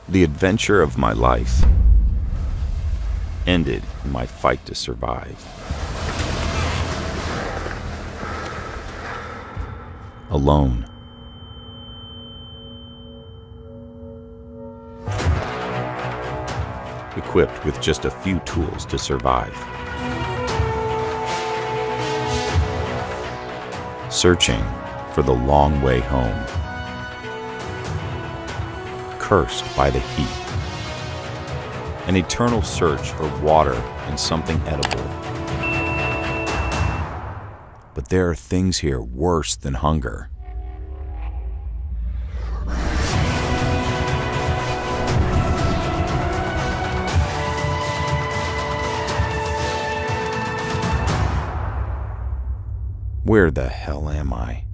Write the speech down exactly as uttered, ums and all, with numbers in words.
The adventure of my life ended in my fight to survive. Alone. Equipped with just a few tools to survive. Searching for the long way home. Cursed by the heat. An eternal search for water and something edible. But there are things here worse than hunger. Where the hell am I?